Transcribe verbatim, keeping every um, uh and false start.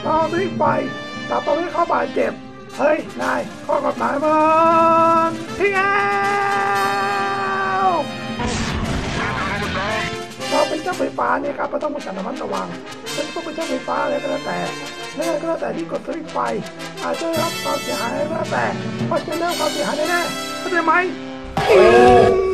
ต่อสวิตช์ไฟแต่ตอนนี้เขาบาดเจ็บเฮ้ยนายข้อกฎหมายมันทิ้งแล้วเราเป็นเจ้าไฟฟ้าเนี่ยครับเราต้องมีการระมัดระวังฉันก็เป็นเจ้าไฟฟ้าอะไรก็แล้วแต่ไม่ก็แล้วแต่ที่กดสวิตช์ไฟอาจจะได้รับความเสียหายก็แล้วแต่เพราะจะเริ่มความเสียหายแน่ๆเข้าใจไหม